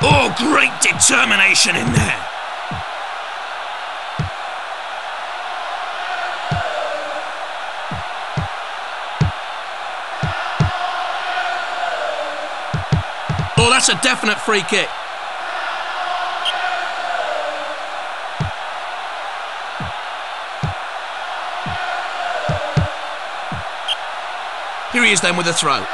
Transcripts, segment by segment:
Oh, great determination in there. Oh, that's a definite free kick. Here he is then with a throw.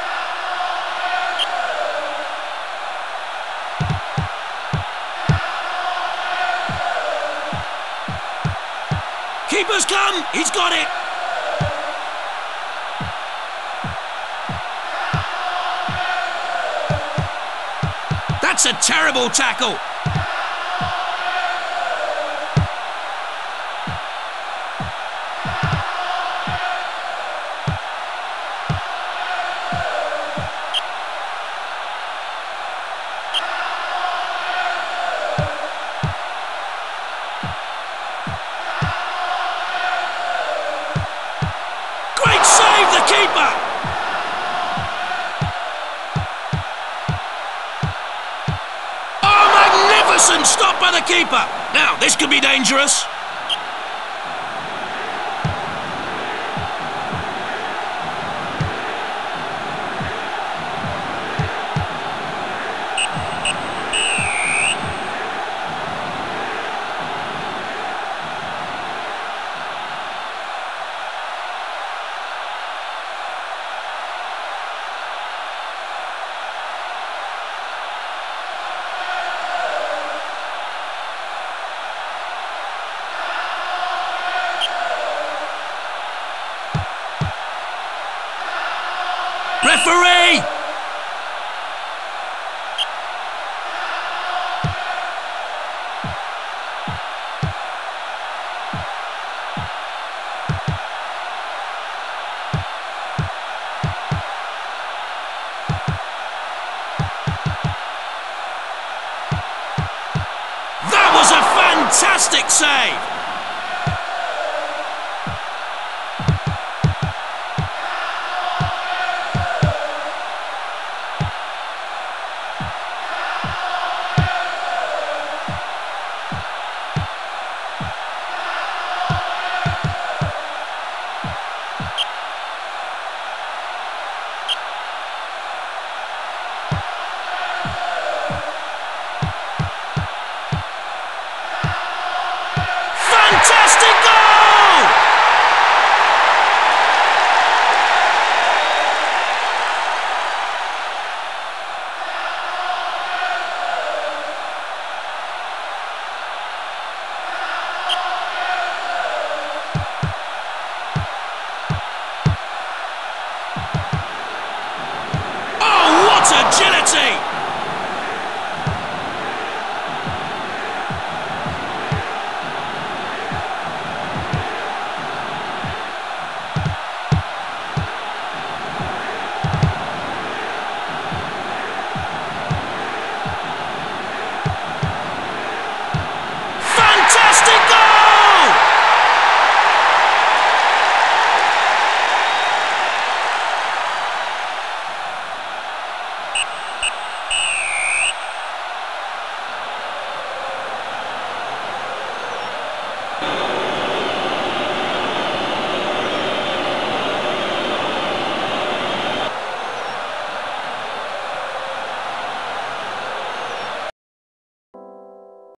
Keeper's come, he's got it. That's a terrible tackle. Great save, the keeper. Stopped by the keeper. Now, this could be dangerous. Referee! That was a fantastic save! Fantastic goal! Oh, what agility!